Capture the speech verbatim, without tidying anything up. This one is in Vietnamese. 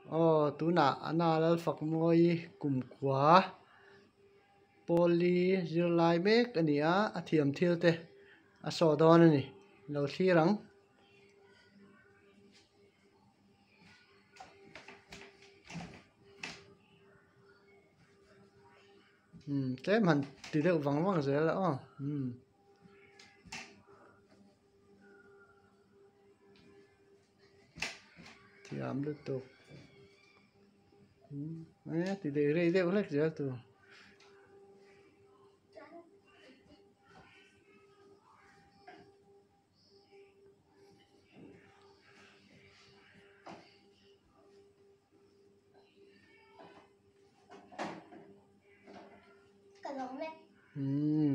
Ồ, tú nạ ana lal phak moi kum kwa poly zirlai mek ani a a thiam thil te a so don ani lo thirang hm tlem han ti deuh wang wang zel a hm thiam lu tuk hm eh ti deuh rei deuh lek zel tu hm